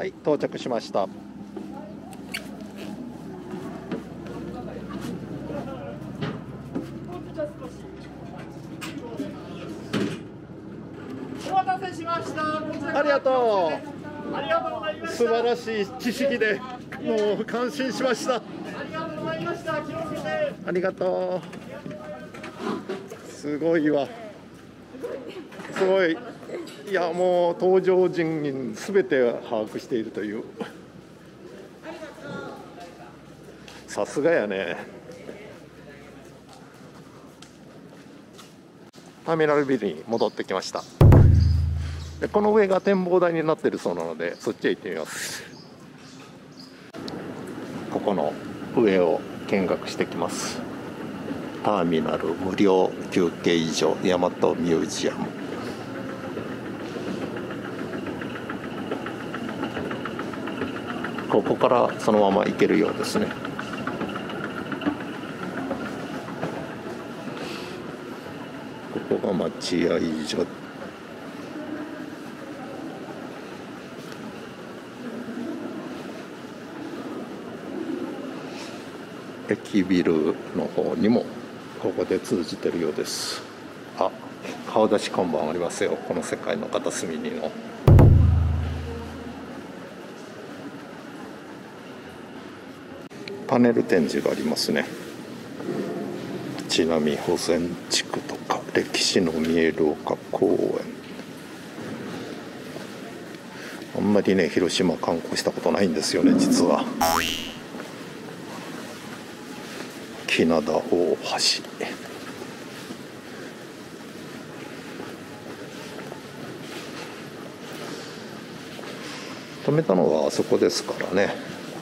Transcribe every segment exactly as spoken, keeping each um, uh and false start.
はい、到着しました。 お待たせしました。 ありがとう。 ありがとうございました。 素晴らしい知識でもう感心しました。 ありがとうございました。気をつけて。 ありがとう。すごいわ。すごい。いや、もう登場人すべて把握しているという。さすがやね。ターミナルビルに戻ってきました。でこの上が展望台になっているそうなので、そっちへ行ってみます。ここの上を見学してきます。ターミナル無料休憩所大和ミュージアム。ここからそのまま行けるようですね。ここが待合所。駅ビルの方にもここで通じてるようです。あ、顔出し看板ありますよ。この世界の片隅にの。パネル展示がありますね。ちなみに保全地区とか歴史の見える丘公園。あんまりね、広島観光したことないんですよね、実は。木灘大橋。止めたのはあそこですからね。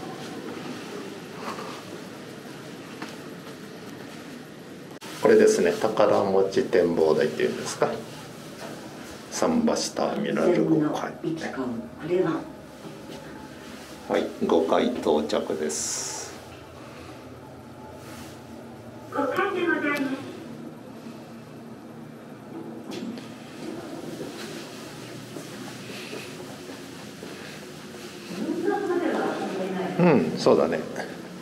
これですね、宝餅展望台っていうんですか。桟橋ターミナルごかい。はい、ごかい到着です。ごかいでございます。うん、そうだね。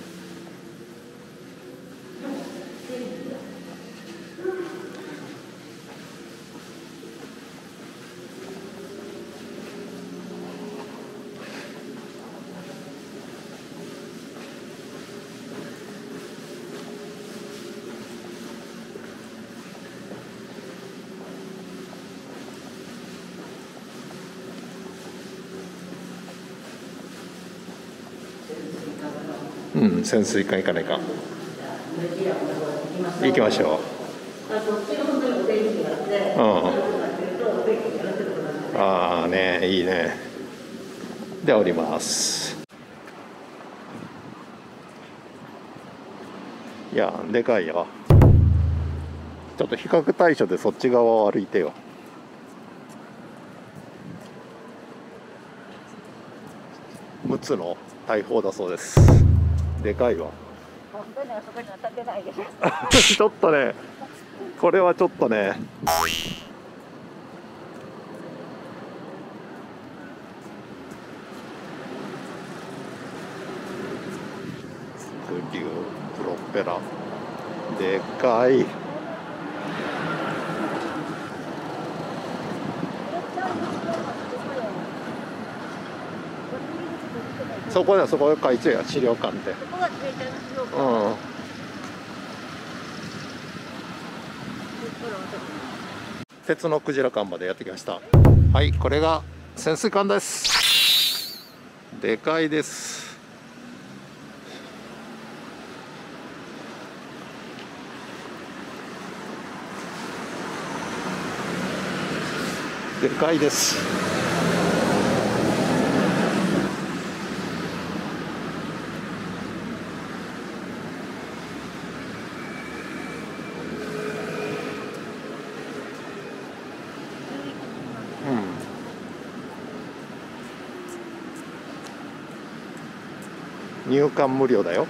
うん、潜水艦行かないか。行きましょう。うん。ああね、いいね。で降ります。いや、でかいよ。ちょっと比較対象でそっち側を歩いてよ。むつの大砲だそうです。でかいわ。 本当にあそこには立てないでしょ。 ちょっとね、これはちょっとね。スクリュー、プロペラ、でかい。そこだ、そこが海中や、資料館って。 そこが自衛隊の資料館。 うん。鉄のクジラ館までやってきました。はい、これが潜水艦です。でかいです。でかいです。入館無料だよ。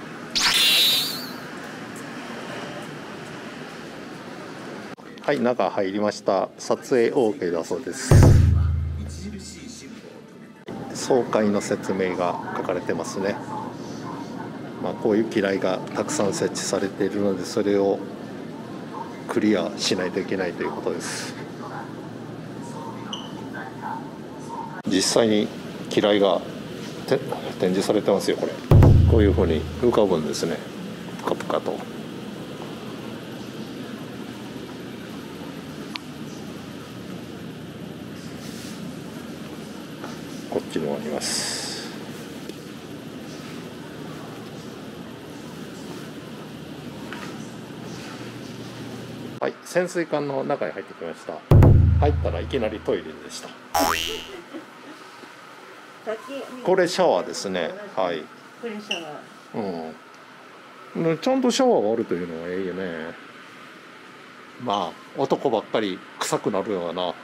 はい、中入りました。撮影 オーケー だそうです。 総会の説明が書かれてますね。まあ、こういう機雷がたくさん設置されているので、それをクリアしないといけないということです。実際に機雷が展示されてますよ。これこういうふうに浮かぶんですね、プカプカと。こっちにもあります。はい、潜水艦の中に入ってきました。入ったらいきなりトイレでした。これシャワーですね。はい。 これシャワー。うん。ちゃんとシャワーがあるというのはええよね。まあ男ばっかり臭くなるような。うわ。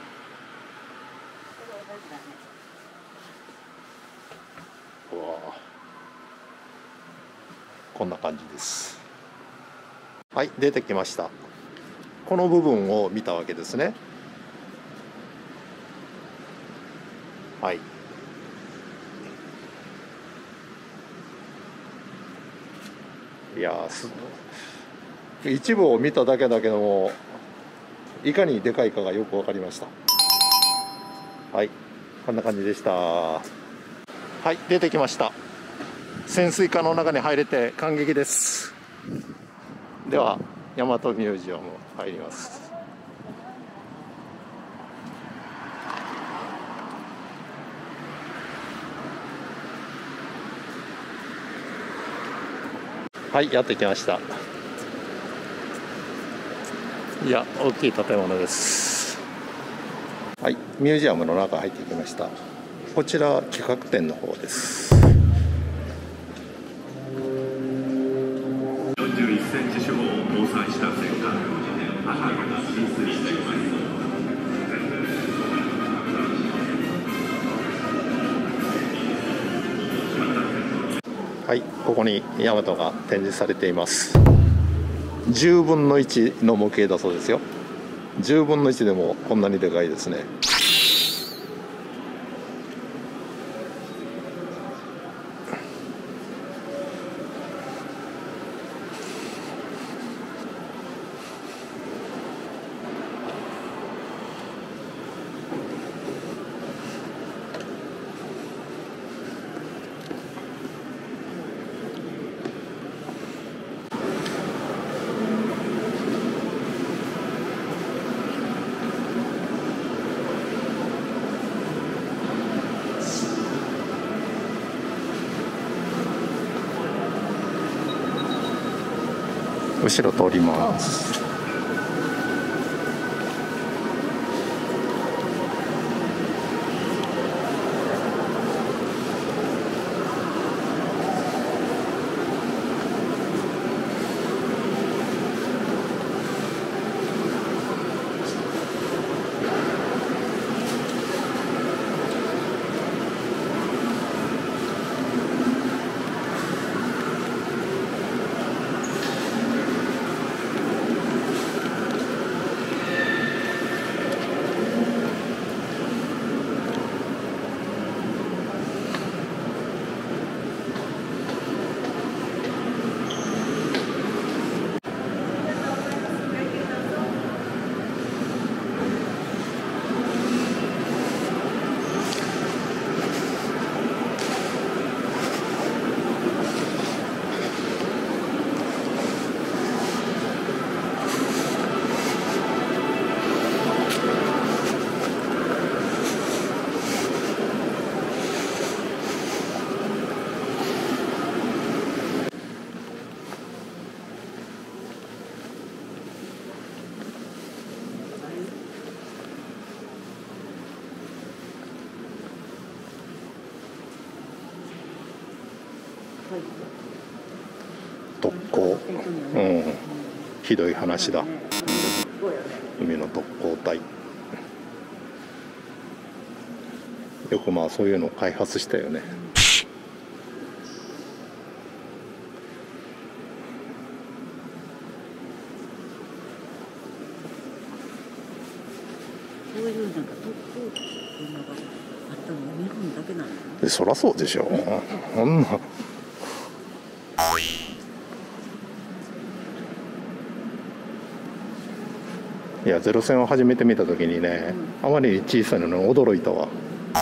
こんな感じです。はい、出てきました。この部分を見たわけですね。はい。いやす一部を見ただけだけども、いかにでかいかがよく分かりました。はい、こんな感じでした。はい、出てきました。潜水艦の中に入れて感激です。では大和ミュージアム入ります。はい、やってきました。いや、大きい建物です。はい、ミュージアムの中入ってきました。こちら企画展の方です。 よんじゅういっセンチ四方を搭載した戦艦赤が進水しています。 はい、ここに大和が展示されています。じゅうぶんのいちの模型だそうですよ。じゅうぶんのいちでもこんなにでかいですね。後ろ通ります。特攻、うん、ひどい話だ。海の特攻隊、よくまあそういうのを開発したよね。 こういうなんか特攻っていうのがとにふんだけなの。 でそらそうでしょ。そんな。いやゼロ戦を初めて見た時にね、あまりに小さいのに驚いたわ。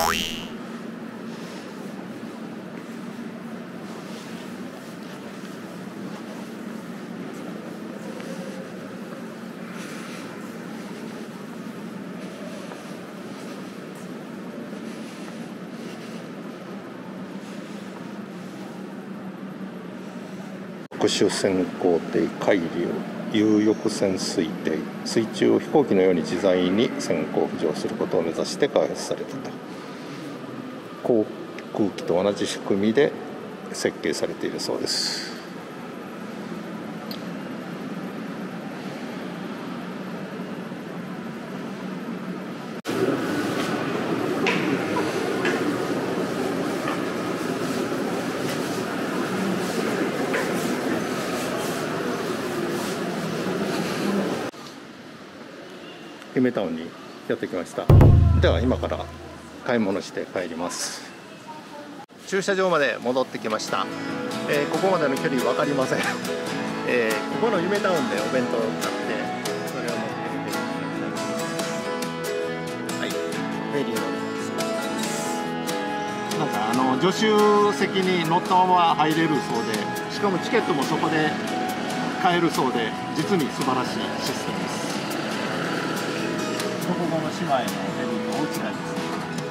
特殊潜航艇海流有翼潜水艇、水中を飛行機のように自在に潜航浮上することを目指して開発されたと。航空機と同じ仕組みで設計されているそうです。夢タウンにやってきました。では今から買い物して帰ります。駐車場まで戻ってきました。えー、ここまでの距離分かりません。えー、ここの夢タウンでお弁当を買ってそれを持ってきてはい、フェリーのなんかあの助手席に乗ったまま入れるそうで、しかもチケットもそこで買えるそうで、実に素晴らしいシステムです。ここの姉妹のフェリーの大違いです。